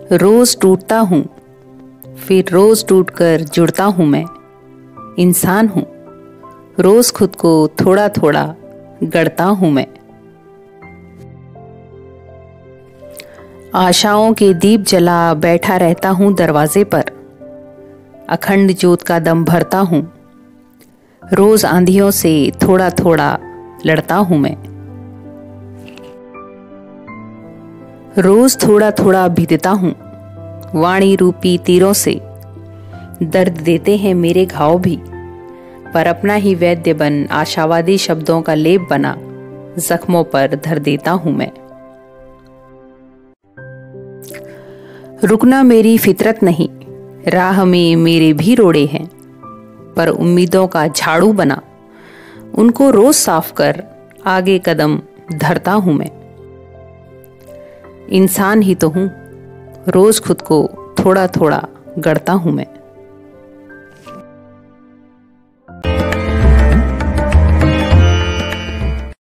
रोज टूटता हूँ, फिर रोज टूटकर जुड़ता हूँ मैं। इंसान हूँ, रोज खुद को थोड़ा थोड़ा गढ़ता हूँ मैं। आशाओं के दीप जला बैठा रहता हूँ दरवाजे पर। अखंड ज्योत का दम भरता हूँ, रोज आंधियों से थोड़ा थोड़ा लड़ता हूँ मैं। रोज थोड़ा थोड़ा बीतता हूँ, वाणी रूपी तीरों से। दर्द देते हैं मेरे घाव भी, पर अपना ही वैद्य बन आशावादी शब्दों का लेप बना जख्मों पर धर देता हूं मैं। रुकना मेरी फितरत नहीं, राह में मेरे भी रोड़े हैं, पर उम्मीदों का झाड़ू बना उनको रोज साफ कर आगे कदम धरता हूं मैं। इंसान ही तो हूं, रोज खुद को थोड़ा थोड़ा गढ़ता हूं मैं।